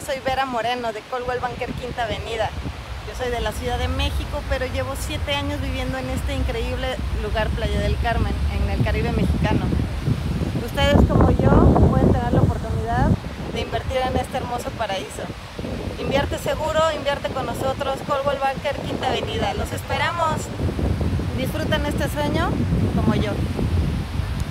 soy Vera Moreno de Coldwell Banker Quinta Avenida. Yo soy de la Ciudad de México, pero llevo 7 años viviendo en este increíble lugar, Playa del Carmen, en el Caribe mexicano. Ustedes como yo pueden tener la oportunidad de invertir en este hermoso paraíso. Invierte seguro, invierte con nosotros, Coldwell Banker Quinta Avenida. Los esperamos. Disfruten este sueño como yo.